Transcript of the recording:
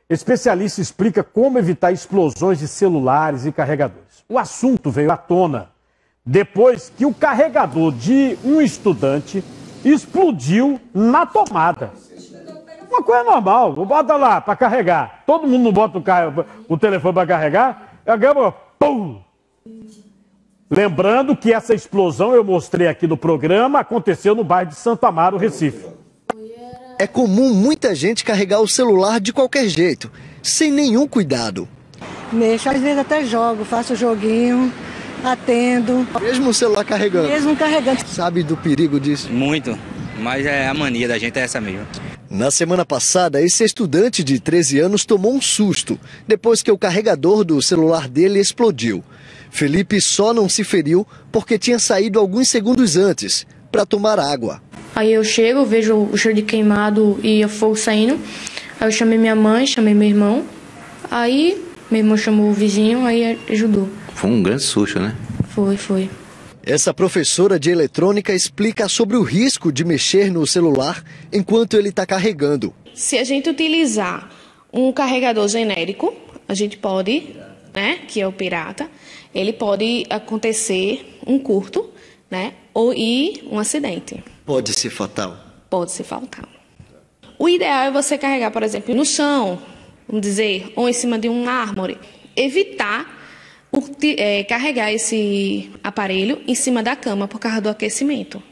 Especialista explica como evitar explosões de celulares e carregadores. O assunto veio à tona depois que o carregador de um estudante explodiu na tomada. Uma coisa normal, bota lá para carregar. Todo mundo não bota o telefone para carregar, acaba, pum! Lembrando que essa explosão, eu mostrei aqui no programa, aconteceu no bairro de Santo Amaro, Recife. É comum muita gente carregar o celular de qualquer jeito, sem nenhum cuidado. Mexo, às vezes até jogo, faço joguinho, atendo. Mesmo o celular carregando? Mesmo carregando. Sabe do perigo disso? Muito, mas a mania da gente é essa mesmo. Na semana passada, esse estudante de 13 anos tomou um susto, depois que o carregador do celular dele explodiu. Felipe só não se feriu porque tinha saído alguns segundos antes, para tomar água. Aí eu chego, vejo o cheiro de queimado e o fogo saindo. Aí eu chamei minha mãe, chamei meu irmão. Aí meu irmão chamou o vizinho, aí ajudou. Foi um grande susto, né? Foi. Essa professora de eletrônica explica sobre o risco de mexer no celular enquanto ele está carregando. Se a gente utilizar um carregador genérico, a gente pode, né, que é o pirata, ele pode acontecer um curto, né, ou um acidente. Pode ser fatal? Pode ser fatal. O ideal é você carregar, por exemplo, no chão, vamos dizer, ou em cima de um árvore. Evitar carregar esse aparelho em cima da cama por causa do aquecimento.